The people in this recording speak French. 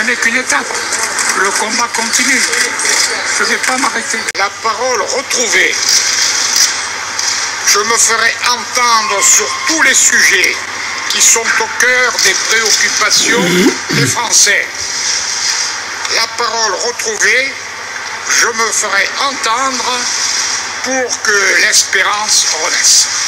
n'est qu'une étape. Le combat continue. Je ne vais pas m'arrêter. La parole retrouvée. Je me ferai entendre sur tous les sujets qui sont au cœur des préoccupations des Français. La parole retrouvée, je me ferai entendre pour que l'espérance renaisse.